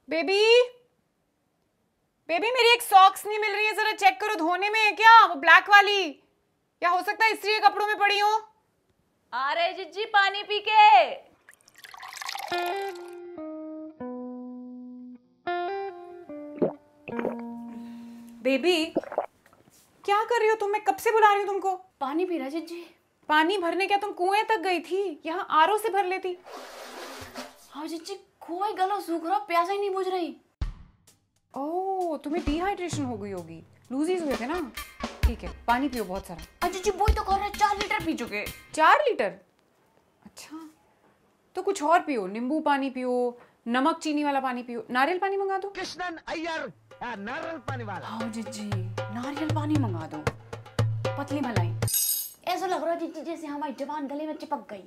Baby baby मेरी एक socks नहीं मिल रही है, जरा चेक करो, धोने में है क्या? वो ब्लैक वाली, या हो सकता है इस्त्री के कपड़ों में पड़ी हो। अरे जिज्जी पानी पी के। बेबी क्या कर रही हो तुम? मैं कब से बुला रही हूँ तुमको। पानी पी रहा जिज्जी। पानी भरने क्या तुम कुएं तक गई थी? यहाँ आरओ से भर लेती। हाँ जिज्जी, कुआं गला सूख रहा, प्यासा ही नहीं बुझ रही। ओह तुम्हें डिहाइड्रेशन हो गई होगी, लूजीज हुए थे ना। ठीक है पानी पियो बहुत सारा। जिज्जी वही तो कर रहे, 4 लीटर पी चुके। 4 लीटर? अच्छा तो कुछ और पियो, नींबू पानी पियो, नमक चीनी वाला पानी पियो, नारियल पानी मंगा दो। कृष्णन अय्यर नारियल पानी वाला। हाँ जिज्जी नारियल पानी मंगा दो, पतली भलाई। ऐसा लग रहा है जिज्जी जैसे हमारी जबान गले में चिपक गई।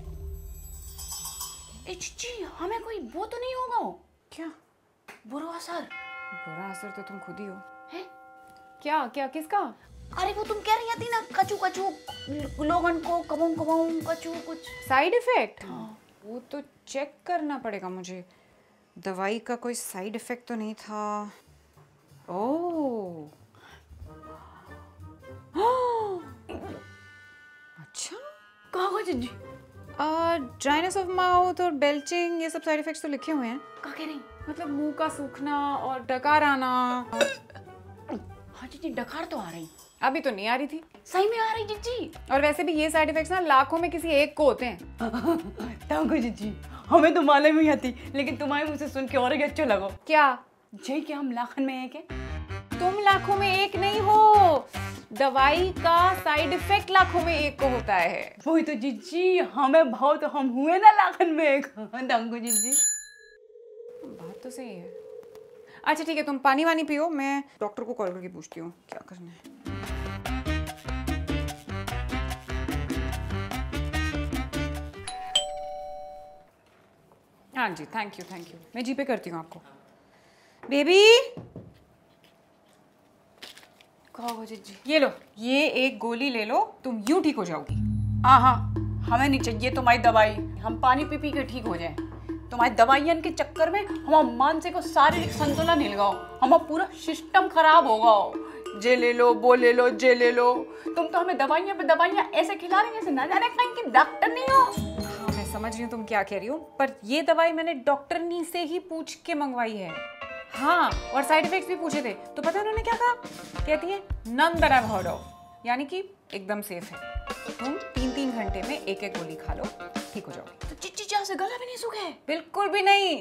जिज्जी हमें कोई वो तो नहीं होगा? क्या बुरा असर? बुरा असर तो तुम खुद ही हो। है? क्या क्या किसका? अरे वो तुम कह रही थी ना, कचू कचू लोगन को कबूं कबूं कचू कुछ साइड इफेक्ट। हाँ। वो तो चेक करना पड़ेगा मुझे। दवाई का कोई साइड इफेक्ट तो नहीं था। ओह अच्छा कहाँ गो जिज्जी? ड्राइनेस ऑफ माउथ और बेल्चिंग, ये सब साइड इफेक्ट्स तो लिखे हुए हैं। कहाँ कह रही? मतलब मुंह का सूखना और डकार आना। हाँ जिज्जी डकार तो आ रही, अभी तो नहीं आ रही थी। सही में आ रही जिज्जी। और वैसे भी ये साइड इफेक्ट्स ना लाखों में किसी एक को होते हैं। तांको जिज्जी हमें तो मालूम ही आती, लेकिन तुम्हारे मुझसे सुन के और ही अच्छा लगा। क्या जय कि हम लाखन में एक है? तुम लाखों में एक नहीं हो, दवाई का साइड इफेक्ट लाखों में एक को होता है। वही तो जिज्जी, हमें भाव तो हम हुए ना लाखन में एक। तांको जिज्जी बात तो सही है। अच्छा ठीक है तुम पानी वानी पियो, मैं डॉक्टर को कॉल करके पूछती हूँ क्या करना है। हाँ जी थैंक यू, मैं जीपे करती हूँ आपको। बेबी कहो जिज्जी। ये लो, ये एक गोली ले लो, तुम यूं ठीक हो जाओगी। हाँ हमें नहीं चाहिए तुम्हारी दवाई, हम पानी पी पी के ठीक हो जाए। तुम्हारी दवाइयन के चक्कर में हमारा मानसिक और शारीरिक संतुलन हिल गया, हमारा पूरा सिस्टम खराब हो गया। जे ले लो वो ले लो, जे ले लो। तुम तो हमें दवाइयाँ पे दवाइयाँ ऐसे खिला रही जैसे ना जाने कहीं की डॉक्टर नहीं हो। हाँ मैं समझ रही हूँ तुम क्या कह रही हो, पर ये दवाई मैंने डॉक्टरनी से ही पूछ के मंगवाई है। हाँ और साइड इफेक्ट्स भी पूछे थे, तो पता है उन्होंने क्या कहा? कहती है none that I have heard of, यानी कि एकदम सेफ है। तुम 3-3 घंटे में एक एक गोली खा लो, ठीक हो जाओगे। तो चिच्ची जहाँ से गला भी नहीं सूखे? बिल्कुल भी नहीं।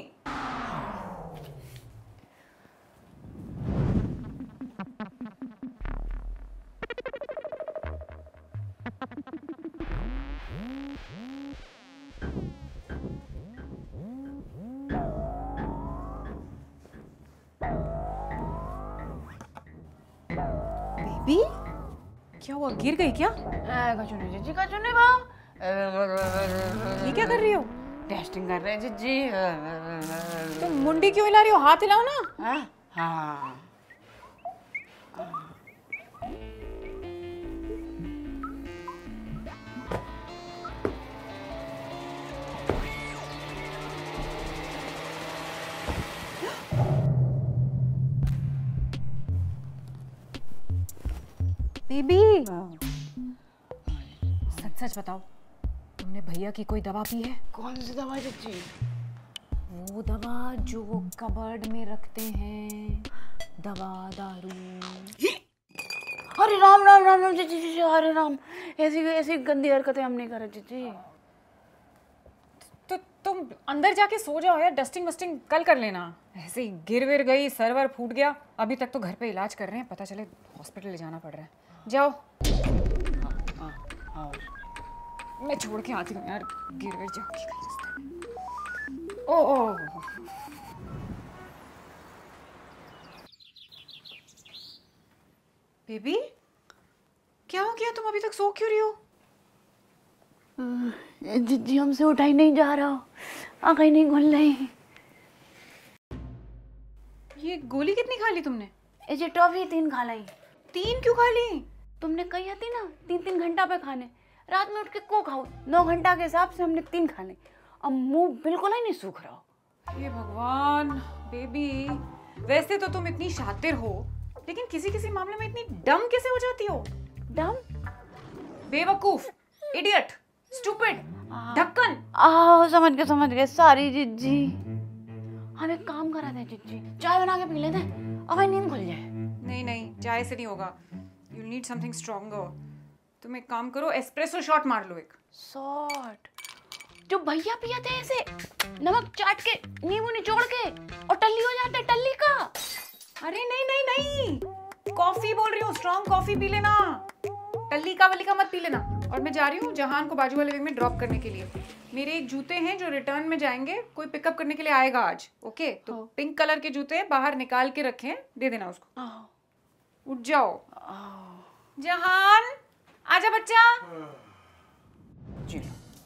बेबी क्या हुआ, गिर गई क्या? कचुने जिज्जी कचुने बा। ये क्या कर रही हो? टेस्टिंग कर रहे हैं जिज्जी। तुम मुंडी क्यों हिला रही हो? हाथ हिलाओ ना। हाँ बेबी सच सच बताओ, तुमने भैया की कोई दवा पी है? कौन सी दवा जिज्जी? वो दवा जो वो कबर्ड में रखते हैं, दवा दारू। हरे राम राम राम राम जिज्जी जिज्जी, हरे राम। ऐसी ऐसी गंदी हरकतें हम नहीं कर रहे जिज्जी। तो तुम अंदर जाके सो जाओ यार, डस्टिंग वस्टिंग कल कर लेना। ऐसे ही गिर विर गई, सर्वर फूट गया, अभी तक तो घर पे इलाज कर रहे हैं, पता चले हॉस्पिटल ले जाना पड़ रहा है। जाओ। मैं छोड़ के आती हूँ यार, गिर गई जाओगी कहीं रास्ते में। ओ बेबी क्या हो गया, तुम अभी तक सो क्यों रही हो? जिज्जी हमसे उठा ही नहीं जा रहा, आंखें नहीं खुल रही। ये गोली कितनी खा ली तुमने? ये टॉफी 3 खा ली। 3 क्यों खा ली? तुमने कही थी ना 3-3 घंटा पे खाने, रात में उठ के को खाओ। 9 घंटा के हिसाब से हमने 3 खाने। अब मुंह बिल्कुल ही नहीं सूख रहा। हे भगवान बेबी, वैसे तो तुम इतनी शातिर हो, लेकिन किसी किसी मामले में इतनी डम कैसे हो जाती हो? डम? बेवकूफ, इडियट, स्टूपिड, ढक्कन। समझ गए सारी जिज्जी। हम एक काम करा दे जिज्जी, चाय बना के पी लेते हैं, अब नींद खुल जाए। नहीं, चाय से नहीं होगा। You need something stronger. तुम एक काम करो, एस्प्रेसो शॉट मार लो एक। शॉट? जो भैया पिया थे ऐसे नमक चाट के, नींबू निचोड़ के और टल्ली हो जाते, टल्ली का। अरे नहीं, कॉफी बोल रही हूँ, स्ट्रॉन्ग कॉफी पी लेना, टल्ली का वली का मत पी लेना। और मैं जा रही हूँ जहान को बाजू वाले वेग में ड्रॉप करने के लिए। मेरे एक जूते हैं जो रिटर्न में जाएंगे, कोई पिकअप करने के लिए आएगा आज। ओके, तो पिंक कलर के जूते बाहर निकाल के रखे, दे देना उसको। उठ जाओ। जहान आजा बच्चा। जी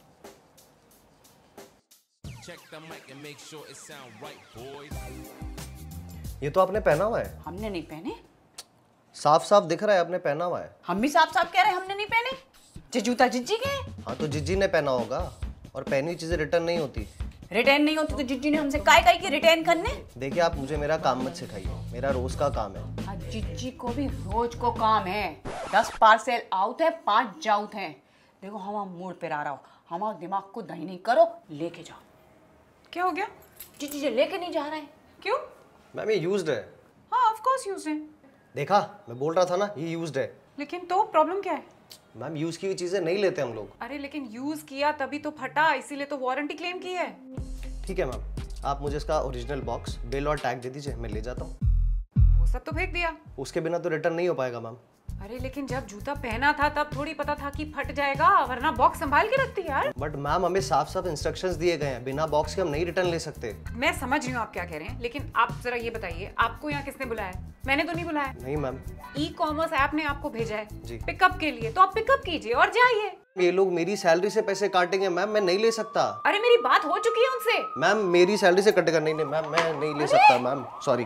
ये तो आपने पहना हुआ है। हमने नहीं पहने। साफ साफ दिख रहा है आपने पहना हुआ है। हम भी साफ साफ कह रहे हैं हमने नहीं पहने। ये जूता जिज्जी के हैं। हाँ तो जिज्जी ने पहना होगा, और पहनी हुई चीजें रिटर्न नहीं होती। रिटर्न नहीं होती तो जिज्जी ने हमसे काय की रिटर्न करने। देखिए आप मुझे मेरा काम मत सिखाइए, मेरा रोज का काम है। जिज्जी को भी रोज को काम है। 10 पार्सल आउट है, 5 जाउट है। देखो हम मूड पे आ रहा हो, हमारे दिमाग को दही नहीं करो, लेके जाओ। क्या हो गया? जिज्जी से लेके नहीं जा रहे हैं। क्यों? मैम ये यूज्ड है। हाँ ऑफ कोर्स यूज्ड है। देखा, मैं बोल रहा था ना ये यूज्ड है। लेकिन तो प्रॉब्लम क्या है? मैम यूज की हुई चीजें नहीं लेते हम लोग। अरे लेकिन यूज किया तभी तो फटा, इसीलिए तो वारंटी क्लेम की है। ठीक है मैम, आप मुझे इसका ओरिजिनल बॉक्स, बिल और टैग दे दीजिए, मैं ले जाता हूँ। वो सब तो फेंक दिया। उसके बिना तो रिटर्न नहीं हो पाएगा मैम। अरे लेकिन जब जूता पहना था तब थोड़ी पता था कि फट जाएगा, वरना बॉक्स संभाल के रखती यार। बट मैम हमें साफ साफ इंस्ट्रक्शंस दिए गए हैं, बिना बॉक्स के हम नहीं रिटर्न ले सकते। मैं समझ रही हूँ आप क्या कह रहे हैं, लेकिन आप जरा ये बताइए, आपको यहाँ किसने बुलाया? मैंने तो नहीं बुलाया। नहीं मैम। ई-कॉमर्स ऐप ने आपको भेजा है जी। पिकअप के लिए, तो आप पिकअप कीजिए और जाइए। ये लोग मेरी सैलरी से पैसे काटेंगे मैम, मैं नहीं ले सकता। अरे मेरी बात हो चुकी है उनसे। मैम मेरी सैलरी से कटेगा। नहीं मैम, मैं नहीं ले सकता मैम, सॉरी।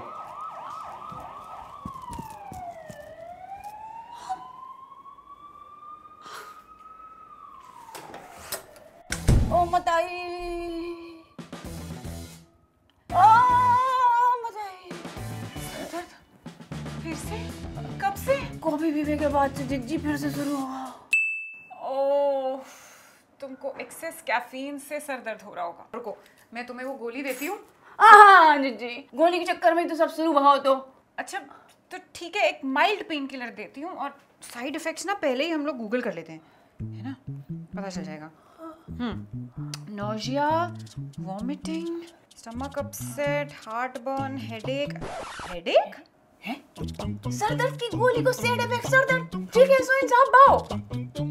ओ मताई, ओ मताई। फिर से? कब से? कॉफी पीने के बाद से जिज्जी फिर से शुरू हुआ। ओह, तुमको एक्सेस कैफीन से सर दर्द हो रहा होगा। रुको, मैं तुम्हें वो गोली देती हूँ। हाँ जिज्जी, गोली के चक्कर में तो सब शुरू हुआ हो तो। अच्छा तो ठीक है, एक माइल्ड पेन किलर देती हूँ, और साइड इफेक्ट्स ना पहले ही हम लोग गूगल कर लेते हैं, है ना, पता चल जाएगा। Nausea, vomiting, stomach upset, heartburn, headache. Headache है? सर दर्द की गोली को साइड इफेक्ट सर दर्द। ठीक है सोइन साहब भाओ।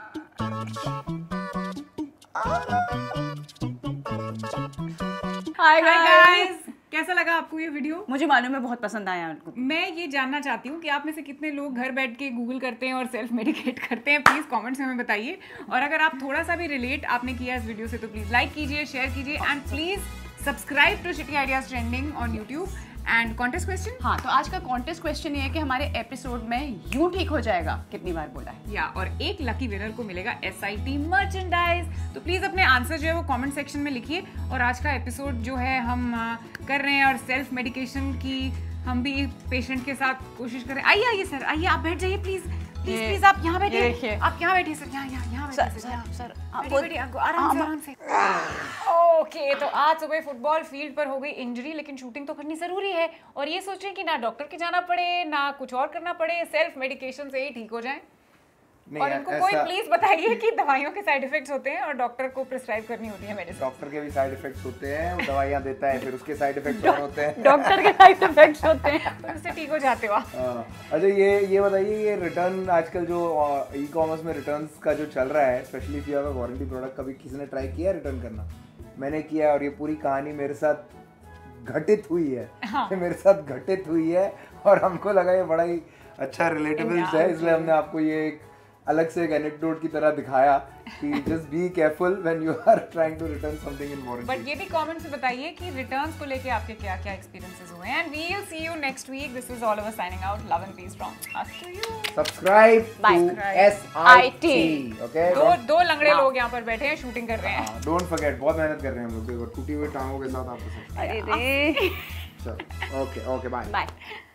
हाय गाइस, कैसा लगा आपको ये वीडियो? मुझे मालूम है बहुत पसंद आया उनको। मैं ये जानना चाहती हूँ कि आप में से कितने लोग घर बैठ के गूगल करते हैं और सेल्फ मेडिकेट करते हैं। प्लीज कमेंट्स में हमें बताइए, और अगर आप थोड़ा सा भी रिलेट आपने किया इस वीडियो से तो प्लीज लाइक कीजिए, शेयर कीजिए, and please subscribe to shitty ideas trending on YouTube. And contest question? हाँ, तो आज का कॉन्टेस्ट क्वेश्चन ये है कि हमारे एपिसोड में यूं ठीक हो जाएगा कितनी बार बोला है। या और एक लकी विनर को मिलेगा SIT मर्चेंडाइज। तो प्लीज अपने आंसर जो है वो कमेंट सेक्शन में लिखिए। और आज का एपिसोड जो है हम कर रहे हैं, और सेल्फ मेडिकेशन की हम भी पेशेंट के साथ कोशिश कर रहे हैं। आइए सर, आइए आप बैठ जाइए प्लीज प्लीज आप यहाँ बैठिए, आप यहाँ बैठिए सर, यहाँ सर बैठिए, आराम से। ओके, तो आज सुबह फुटबॉल फील्ड पर हो गई इंजरी, लेकिन शूटिंग तो करनी जरूरी है, और ये सोच रहे हैं कि ना डॉक्टर के जाना पड़े ना कुछ और करना पड़े, सेल्फ मेडिकेशन से ही ठीक हो जाए। और इनको कोई प्लीज बताइए कि दवाइयों के साइड इफेक्ट्स होते हैं और डॉक्टर को प्रिस्क्राइब करनी होती है मेडिसिन। डॉक्टर के भी साइड इफेक्ट्स होते हैं, वो दवाइयाँ देता है, फिर उसके साइड इफेक्ट्स और होते हैं। डॉक्टर के साइड इफेक्ट्स होते हैं, तो उससे ठीक हो जाते हो आप। अच्छा ये बताइए, ये रिटर्न आजकल जो ई-कॉमर्स में रिटर्न्स का जो चल रहा है, specially if you have a warranty product, कभी किसी ने ट्राई किया है रिटर्न करना? मैंने किया है, और ये पूरी कहानी मेरे साथ घटित हुई है। हाँ। मेरे साथ घटित हुई है, और हमको लगा ये बड़ा ही अच्छा रिलेटेबल है, इसलिए हमने आपको ये एक अलग से एक एनेक्डोट की तरह दिखाया कि just be careful when you are trying to return something in warranty. But ये भी कमेंट्स में बताइए कि रिटर्न्स को लेके आपके क्या क्या एक्सपीरियंसेस हुए हैं। And we will see you next week. This is Oliver signing out. Love and peace from us to you. Subscribe to SIT। Okay, दो लंगड़े लोग यहाँ पर बैठे हैं, शूटिंग कर रहे हैं। डोंट फॉरगेट, बहुत मेहनत कर रहे हैं हम लोग, देखो टूटी हुई टांगों के साथ आपके साथ। अरे रे चलो, ओके बाय बाय।